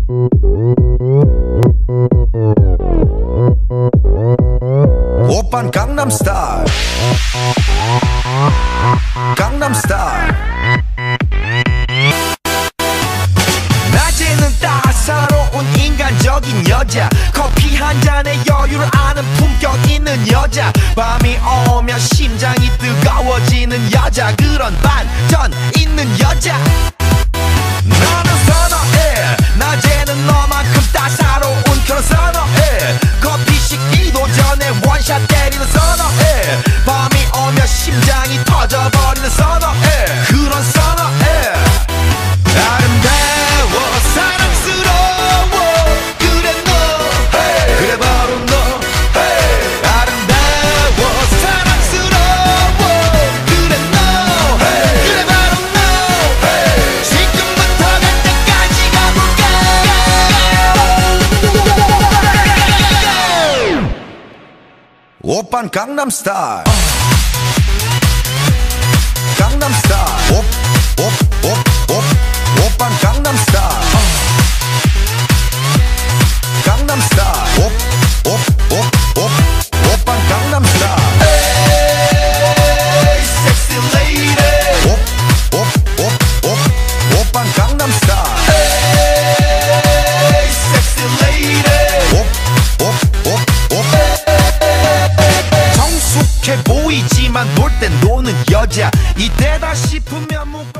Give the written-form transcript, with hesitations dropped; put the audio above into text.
오빤 강남스타일 강남스타일 낮에는 따사로운 인간적인 여자 커피 한 잔에 여유를 아는 품격 있는 여자 밤이 오면 심장이 뜨거워지는 여자 그런 반전 있는 여자 나는 선어해 낮에는 너만큼 따사로운 그런 선어해 커피 식기도 전에 원샷 때리는 선어해 밤이 오면 심장이 터져버리는 선어해 그런 선어해 아름다워 사랑스러워 그래 너 hey. 그래 바로 너 hey. 아름다워 사랑스러워 그래 너 hey. 그래 바로 너 hey. 지금부터 갈 때까지 가볼까 오빤 강남스타일 강남스타일 오빤 강남스타일 강남스타일 오빤 강남스타일 에이 섹시 레이디 오빤 강남스타일 에이 섹시 레이디 정숙해 보이지만 놀 땐 노는 여자 이때다 싶으면